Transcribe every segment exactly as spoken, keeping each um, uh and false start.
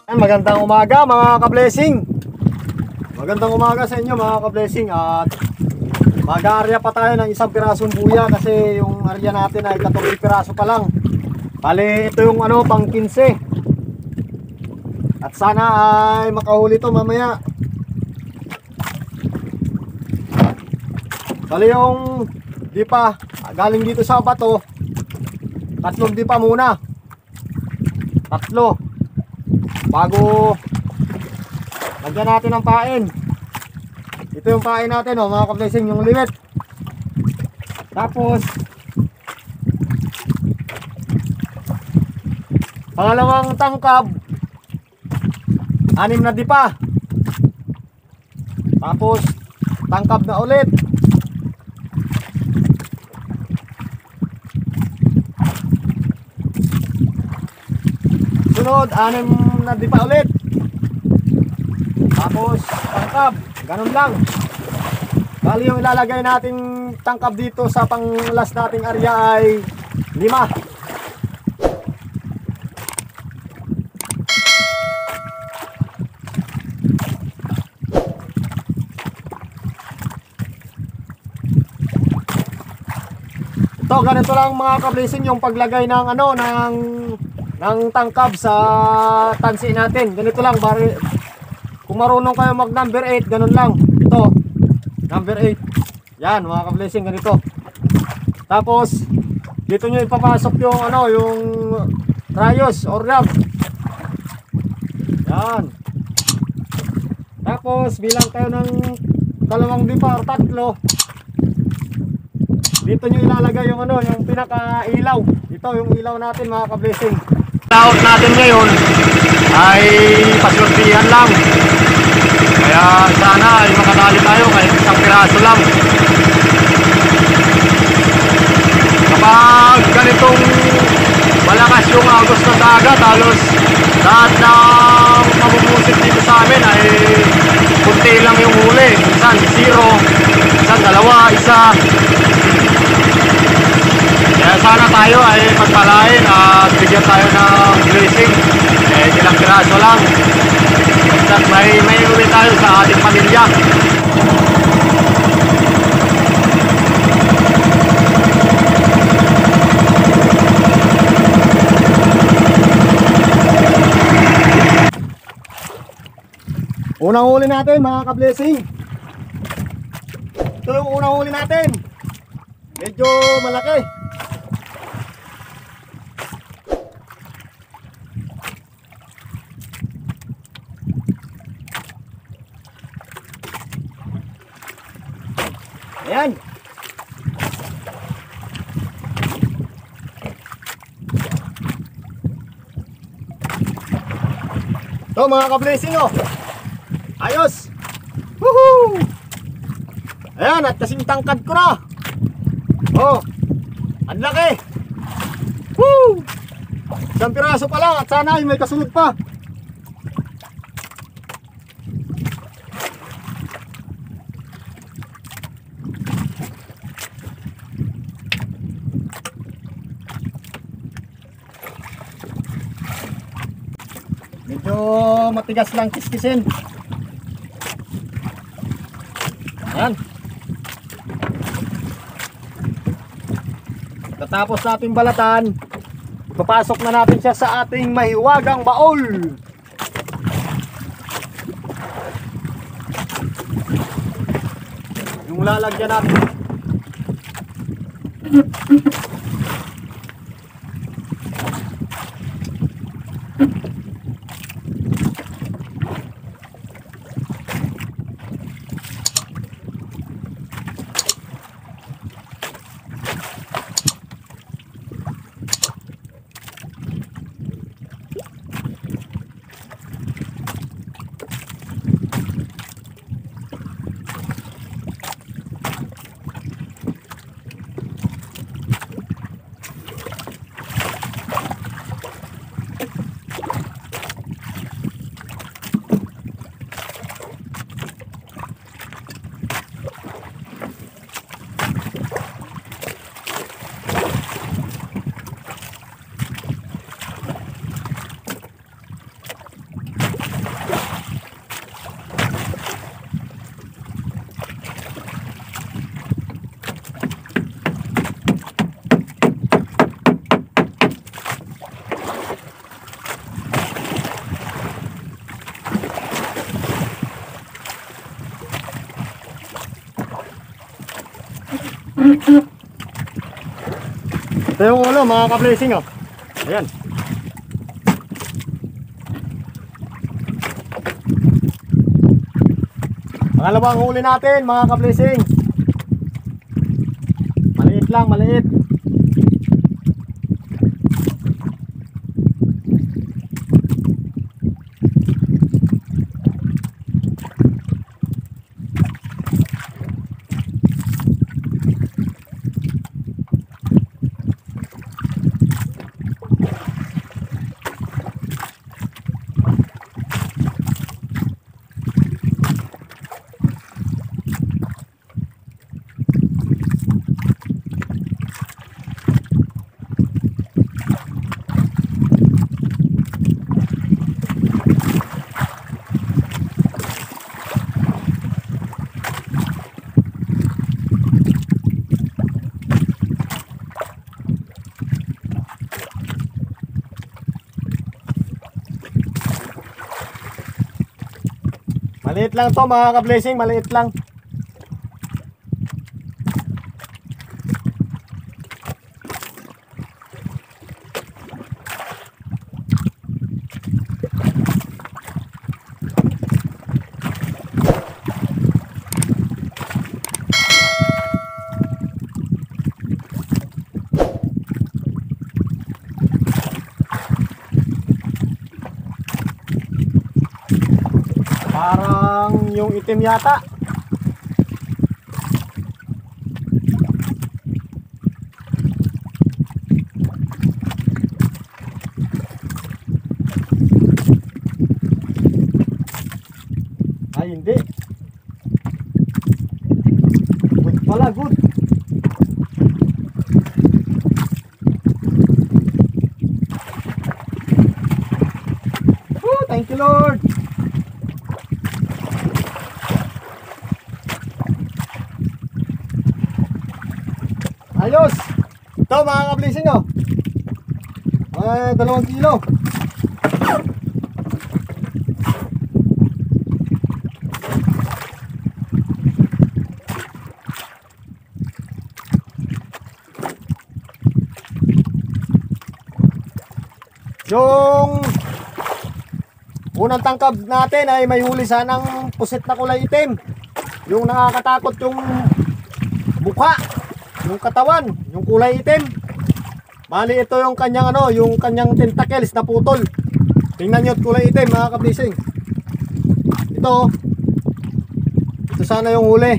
Magandang umaga mga ka-blessing. Magandang umaga sa inyo mga ka-blessing. At mag-aarya pa tayo ng isang pirasong buya kasi yung arya natin ay tatlong piraso pa lang. Bali ito yung ano pang quince. At sana ay makahuli to mamaya. Bali yung dipa galing dito sa bato, tatlong dipa muna. Tatlo bago lagyan natin ng pain. Ito yung pain natin, oh, mga ka-blessing, yung limit. Tapos pangalawang tangkab, anim na dipa. Tapos tangkab na ulit. Sunod, anim na dipa ulit. Tapos tangkab, ganun lang. Bali yung ilalagay natin tangkab dito sa pang last nating area ay lima. Ito, ganito lang mga ka-blessing yung paglagay ng ano ng ng tangkab sa tansi natin. Ganito lang, bari kung marunong kayo mag number eight, ganun lang. Ito, number eight. Yan mga ka-blessing, ganito. Tapos dito nyo ipapasok yung ano, yung rayos or ram. Yan. Tapos bilang kayo ng dalawang dipa or tatlo, dito nyo ilalagay yung ano, yung pinaka ilaw. Ito yung ilaw natin mga ka-blessing. Layout natin ngayon ay pasultihan lang. Kaya sana ay makadali tayo kahit isang piraso lang. Kapag ganitong malakas yung agos ng dagat, halos lahat ng mamumusit dito sa amin ay kunti lang yung huli. Minsan zero, minsan dalawa, isa. Kaya sana tayo ay magpalain at bigyan tayo ng blessing. Eh, ilang piraso lang. At may, may uwi tayo sa ating pamilya. Unang huli natin mga ka-blessing. Ito yung unang huli natin. Medyo malaki. Ayan. Ito mga ka-blessing, oh. Ayos. Woohoo! Ayan, at kasing tangkad ko na. Oh, ang laki. Woo! Isang piraso pa lang at sana ay may kasunod pa. Medyo matigas lang kiskisin. Ayan. Tapos natin balatan, papasok na natin siya sa ating mahiwagang baol. Yung lalagyan natin. Ito yung ulo mga ka-blessing oh. Ayan. Pangalawang huli natin mga ka-blessing. Maliit lang, maliit. Maliit lang to mga ka-blessing, maliit lang. Parang yung itim yata. Ay hindi. Good pala, good. Oh, thank you Lord. Ayos! Ito mga ka-blessing oh. Ah, dalawang kilo. Yung unang tangkab natin ay may huli sanang pusit na kulay itim. Yung nakakatakot yung mukha, yung katawan, yung kulay itim. Bali ito yung kanyang ano, yung kanyang tentacles na putol. Tingnan nyo kulay itim mga ka-blessing. Ito, ito sana yung huli.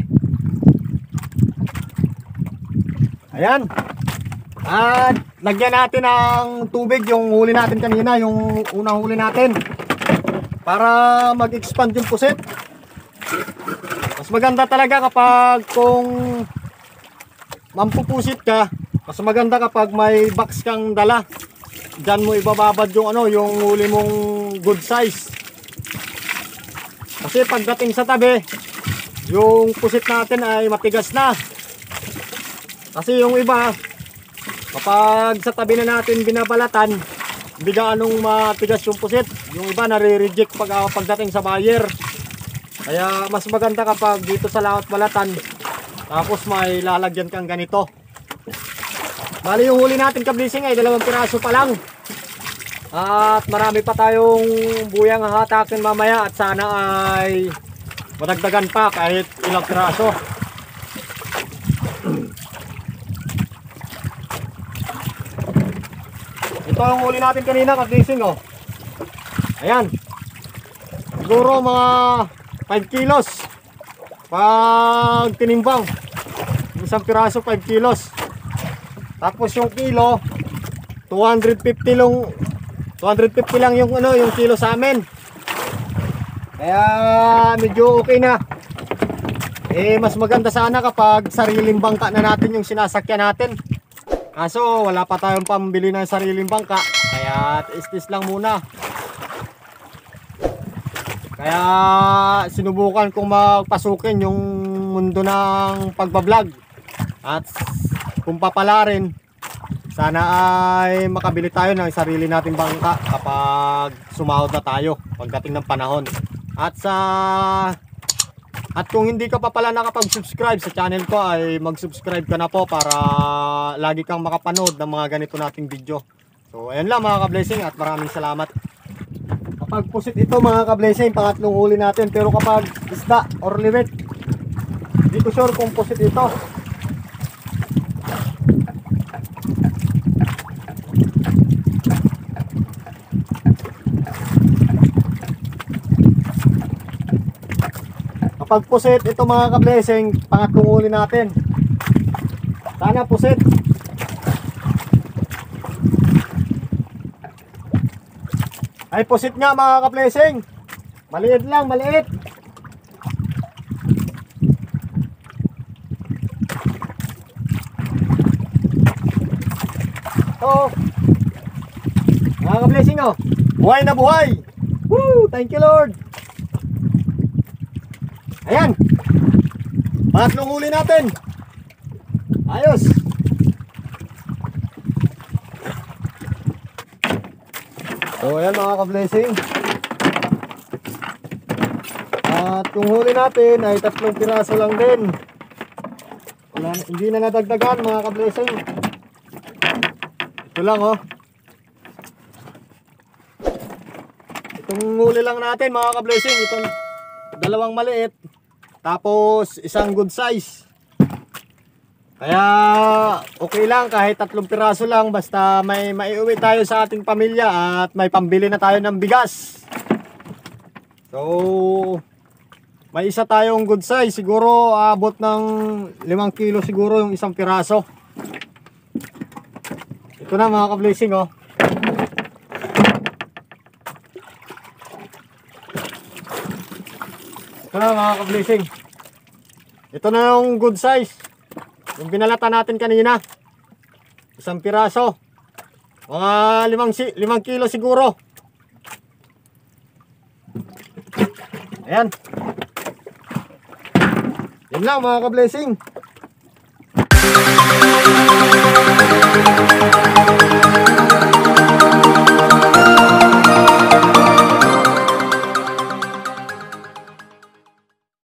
Ayan. At lagyan natin ng tubig yung huli natin kanina, yung unang huli natin, para mag-expand yung pusit. Mas maganda talaga kapag kung mampupusit ka, mas maganda kapag may box kang dala. Diyan mo ibababad yung ano, yung huli mong good size. Kasi pagdating sa tabi, yung pusit natin ay matigas na. Kasi yung iba, kapag sa tabi na natin binabalatan, hindi gaanong matigas yung pusit. Yung iba nare-reject pag uh, pagdating sa buyer. Kaya mas maganda kapag dito sa laot balatan, tapos may lalagyan kang ganito. Bali yung huli natin ka-blessing ay dalawang piraso pa lang. At marami pa tayong buyang hahatakin mamaya, at sana ay madagdagan pa kahit ilang piraso. Ito ang huli natin kanina ka-blessing oh. Ayan. Siguro mga five kilos pag tinimbang. Isang piraso five kilos. Tapos yung kilo two hundred fifty lang, two hundred fifty lang yung ano, yung kilo sa amin. Kaya medyo okay na. Eh mas maganda sana kapag sariling bangka na natin yung sinasakyan natin. Kaso wala pa tayong pambili ng sariling bangka, kaya tis-tis lang muna. Kaya sinubukan kong magpasukin yung mundo ng pagbablog. At kung papala rin, sana ay makabili tayo ng sarili nating bangka kapag sumahod na tayo pagdating ng panahon. At sa At kung hindi ka pa pala nakapag-subscribe sa channel ko ay mag-subscribe ka na po para lagi kang makapanood ng mga ganito nating video. So ayan lang mga ka-blessing at maraming salamat. Kapag pusit ito mga ka-blessing, pangatlong huli natin. Pero kapag isda or liwet, hindi ko sure kung pusit ito. Kapag pusit ito mga ka-blessing, pangatlong huli natin. Sana pusit. Ay pusit nga mga ka-blessing. Maliit lang, maliit. So, mga ka-blessing oh, buhay na buhay. Woo! Thank you Lord. Ayan. Pangatlong huli natin. Ayos. So ayan mga ka-blessing. At yung huli natin ay tatlong piraso lang din. Wala, hindi na nadagdagan mga ka-blessing. Ito lang oh. Itong huli lang natin mga ka-blessing. Itong dalawang maliit. Tapos isang good size. Kaya okay lang kahit tatlong piraso lang, basta may maiuwi tayo sa ating pamilya at may pambili na tayo ng bigas. So may isa tayong good size, siguro abot ng limang kilo siguro yung isang piraso. Ito na mga ka-blessing oh. Ito na mga ka-blessing. Ito na yung good size. Yung binalata natin kanina. Isang piraso. Mga limang, limang kilo siguro. Ayan. Yan lang mga ka-blessing.